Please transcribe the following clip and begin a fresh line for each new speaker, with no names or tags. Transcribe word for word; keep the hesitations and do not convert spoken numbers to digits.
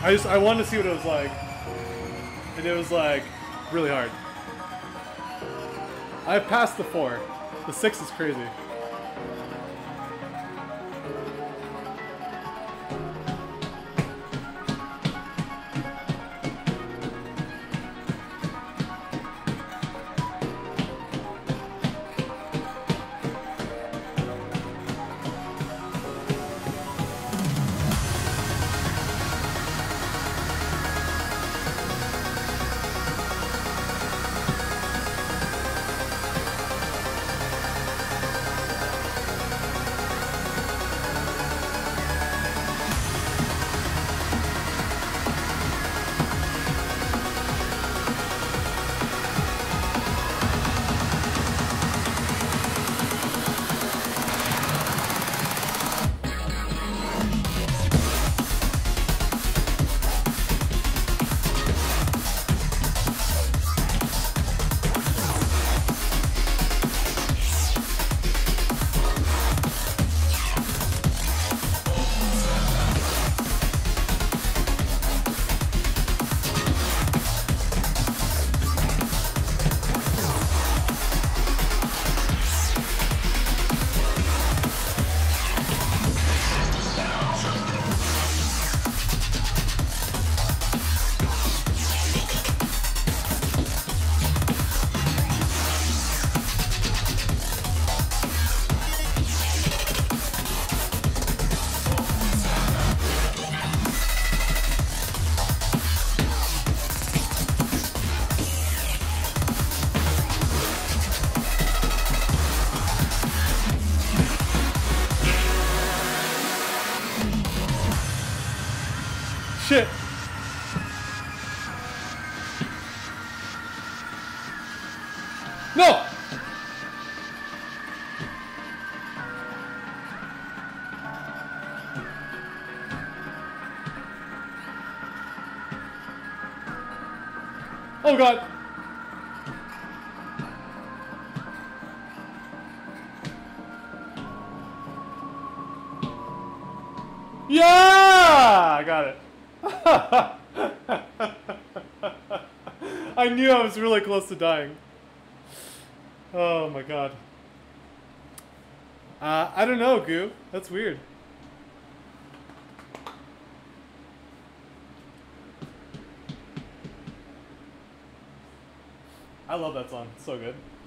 I just I wanted to see what it was like, and it was like really hard. I passed the four. The six is crazy. Shit. No! Oh god. Yeah! I got it. I knew I was really close to dying. Oh my god. Uh, I don't know, Goo. That's weird. I love that song. It's so good.